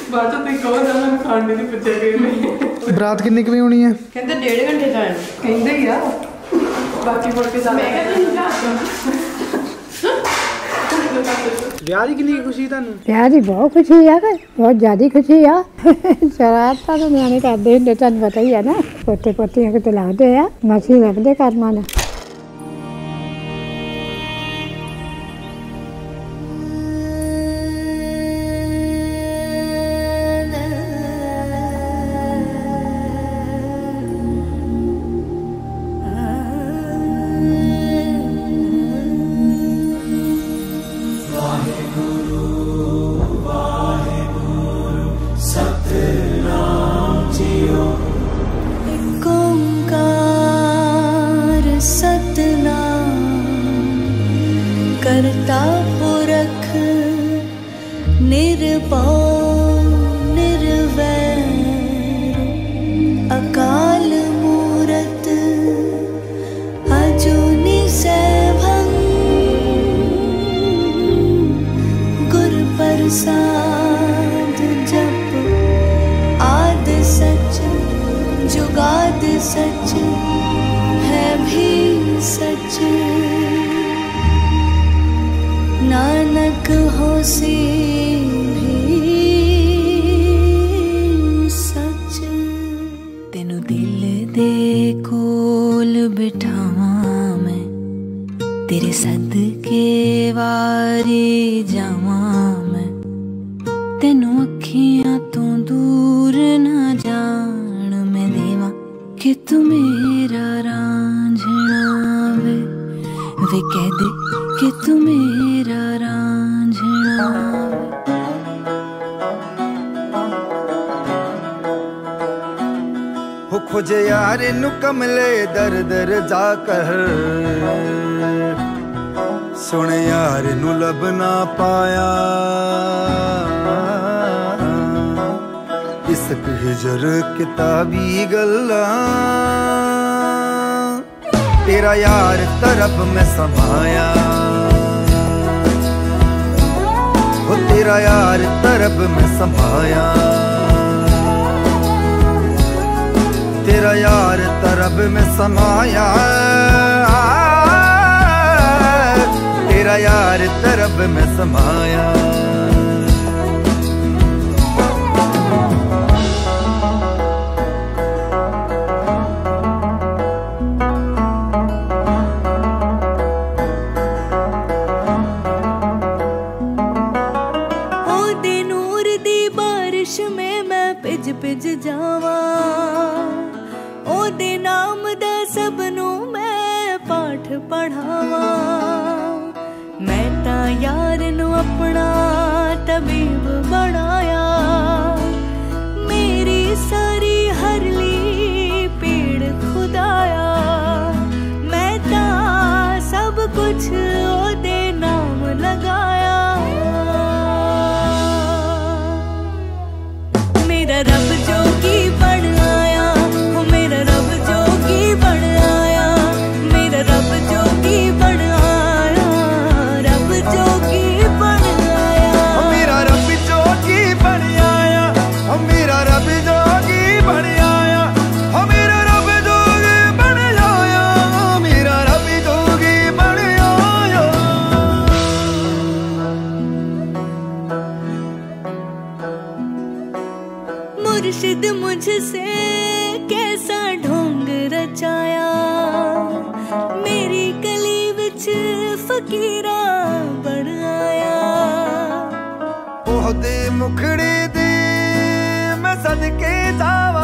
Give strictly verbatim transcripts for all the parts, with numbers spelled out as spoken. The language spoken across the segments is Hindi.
बाद तो कहो जाना खाने की पूछे गए बरात किन्नी की होनी है कहते डेढ़ घंटे जाए कहते ही आ बाकी मुड़ के मैं ਵਿਆਹ ਦੀ ਕਿੰਨੀ ਖੁਸ਼ੀ ਤੁਹਾਨੂੰ ਵਿਆਹ ਦੀ ਬਹੁਤ ਖੁਸ਼ੀ ਆ ਕਿ ਬਹੁਤ ਜ਼ਿਆਦਾ ਖੁਸ਼ੀ ਆ ਸ਼ਰਾਰਤਾਂ ਤਾਂ ਨਿਆਣੇ ਕਰਦੇ ਹੁੰਦੇ ਤੁਹਾਨੂੰ ਪਤਾ ਹੀ ਆ ਨਾ ਪੋਤੇ ਪੋਤੀਆਂ ਕਿਤੇ ਲੱਗਦੇ ਆ ਮਸੀਂ ਲੱਭਦੇ ਕਰਮਾਂ ਨਾਲ करता पुरख निर्भव निर्वैर अकाल मूरत अजूनि सैभं गुर प्रसाद जप आद सच जुगाद सच है भी सच नानक होसी भी सच तेनु दिल दे कोल बिठावां मैं तेरे सदके वारी जावां मैं तेनु अखियां तो दूर ना जान मैं देवां कि तू मेरा रांझना वे वे कह दे कि तू मेरा रांझना हो खोजे यार नु कमले दर दर जाकर सुन यार नु लब ना पाया इश्क हिजर किताबी गल्ला तेरा यार तरफ में समाया हो तेरा यार तरफ में समाया तेरा यार तरफ में समाया तेरा यार तरफ में समाया पिज जावा ओदे नाम दा सबनू मैं पाठ पढ़ावा मैं ता यार नू अपना तबीब बनाया मेरी सारी हरली पीड़ खुदाया मैं ता सब कुछ ओदे नाम लगाया मेरा रब जोगी बन आया हो मेरा रब जोगी बन आया मेरा रब जोगी बन आया रब जोगी बन आया मेरा रब जोगी बन आया मेरा रब जोगी बन आया मेरा रब जोगी बन आया मेरा रब जोगी बन आया मुर्शिद मुझसे कैसा ढोंग रचाया मेरी गली विच फकीरा बन आया ओहदे मुखड़े दे मैं सदके जावा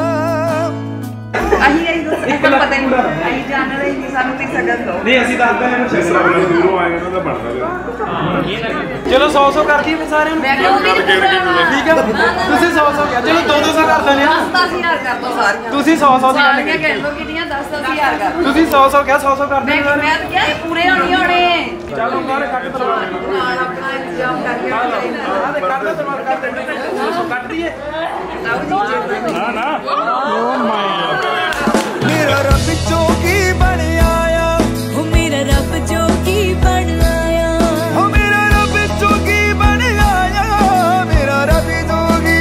अही आई दोस्त एक पता नहीं अही जान रही नहीं सानू ती सकत दो नहीं ਅਸੀਂ ਦੱਸਦੇ ਨੇ ਜਿਸ ਤਰ੍ਹਾਂ ਬਣਾ ਦੂਰੋਂ ਆਏ ਉਹਨਾਂ ਦਾ ਬਣਦਾ ਚਲੋ ਸੌ ਸੌ ਕਰ ਦਈਏ ਸਾਰਿਆਂ ਨੂੰ ਠੀਕ ਹੈ ਤੁਸੀਂ ਸੌ ਸੌ ਕਿਹਾ ਚਲੋ ਦੋ ਦੋ ਸੌ ਕਰ ਦਿੰਦੇ ਆ दस हज़ार कर दो सारियां ਤੁਸੀਂ ਸੌ ਸੌ ਦੀ ਗੱਲ सारियां कह लो कितनियां दस दस हज़ार कर ਤੁਸੀਂ ਸੌ ਸੌ ਕਿਹਾ ਸੌ ਸੌ ਕਰ मैं ਦਿੰਦੇ मैं तो क्या ये पूरे होने होने ਚਲੋ ਬਾਹਰ ਕੱਟ ਦਰਵਾਜ਼ਾ ਨਾਲ अपना इंतजाम करके ਆਹ ਦੇ ਕੱਟ ਦੋ ਦਰਵਾਜ਼ਾ ਕਰ ਦਿੰਦੇ ਕੱਟ ਦਈਏ ਨਾ ਨਾ ਓ ਮਾਈ मेरा रब जोगी बन आया हो मेरा रब जोगी बन आया मेरा रब जोगी बन आया मेरा रब जोगी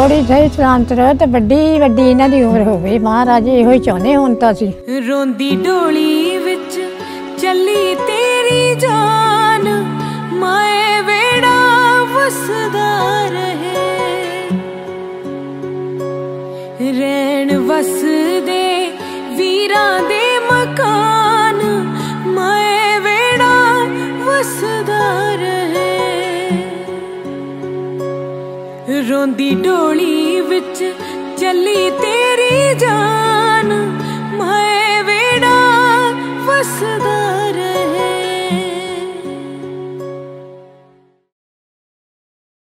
ਥੋੜੀ ਸਹੀ ਸਲਾਮਤ ਰਹੋ ਤੇ ਵੱਡੀ ਵੱਡੀ ਇਹਨਾਂ ਦੀ ਉਮਰ ਹੋਵੇ ਮਹਾਰਾਜ ਇਹੋ ਹੀ ਚਾਹੁੰਦੇ ਹੁਣ ਤਾਂ ਅਸੀਂ। ਰੋਂਦੀ ਡੋਲੀ ਵਿੱਚ ਚੱਲੀ ਤੇਰੀ ਜਾਨ ਮਾਏ ਵੇੜਾ ਵਸਦਾ ਰਹੇ ਰਹਿਣ ਵਸਦੇ ਵੀਰਾਂ ਦੇ ਮਕਾਨ ਮਾਏ ਵੇੜਾ ਵਸਦਾ ਰਹੇ ਰੋਂਦੀ ਡੋਲੀ ਵਿੱਚ ਚੱਲੀ ਤੇਰੀ ਜਾਨ ਮਾਏ ਵੇੜਾ ਵਸਦਾ